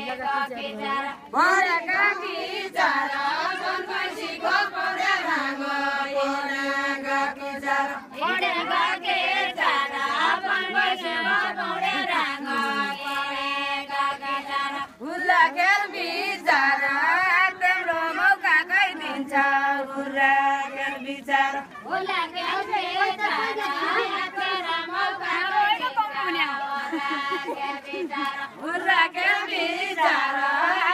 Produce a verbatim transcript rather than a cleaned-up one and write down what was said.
भरेका बिचारा बनबैसीको परेर गए परेका बिचारा परेका बिचारा बनबैसीको परेर गए परेका बिचारा हुर्रा खेल बिचारा तिम्रो मौका कहि दिन्छ हुर्रा खेल बिचारा हुर्रा खेल बिचारा तिम्रो मौका कहि दिन्छ हुर्रा खेल बिचारा